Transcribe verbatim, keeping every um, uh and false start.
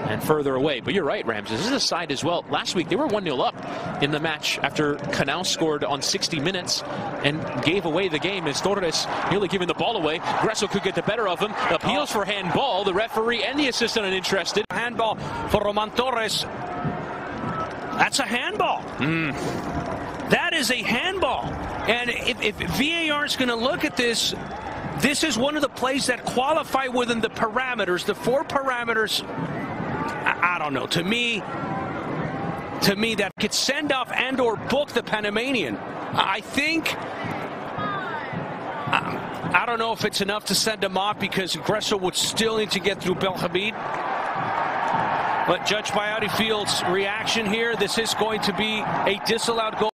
and further away. But you're right, Rams. This is a side as well. Last week, they were one nil up in the match after Canal scored on sixty minutes and gave away the game as Torres nearly giving the ball away. Gresso could get the better of him. Appeals for handball. The referee and the assistant uninterested. Handball for Roman Torres. That's a handball. Mm. That is a handball. And if, if V A R is going to look at this, this is one of the plays that qualify within the parameters, the four parameters. I, I don't know. To me, to me, that could send off and or book the Panamanian. I think. I, I don't know if it's enough to send him off because Gresso would still need to get through Belhamid. But Judge Bayati Field's reaction here, this is going to be a disallowed goal.